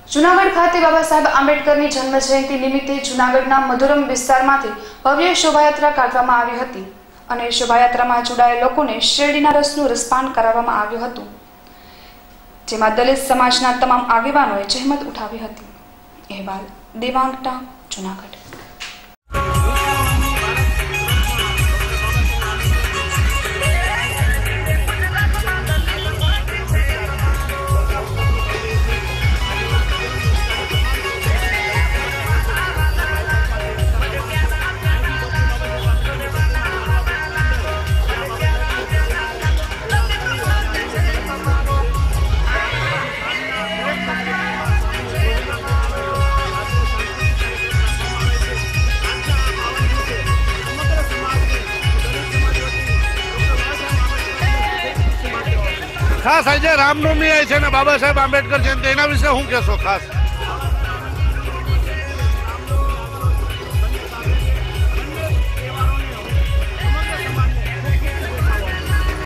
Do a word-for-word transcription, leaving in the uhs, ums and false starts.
જૂનાગઢ ખાતે બાબા સાહેબ આંબેડકરની જન્મ જયંતિ નિમિત્તે જૂનાગઢના મધુરમ વિસ્તારમાંથી ભવ્ય શોભાયાત્રા કાઢવામાં આવી હતી અને શોભાયાત્રામાં જોડાયેલ લોકોને શેરડીના રસનું રસપાન કરાવવામાં આવ્યું હતું, જેમાં દલિત સમાજના તમામ આગેવાનોએ જહેમત ઉઠાવી હતી। અહેવાલ દેવાંગટા, જૂનાગઢ। ખાસ આજે રામનવમી આવી છે ને બાબા સાહેબ આંબેડકર જયંતિ, એના વિશે શું કહેશો? ખાસ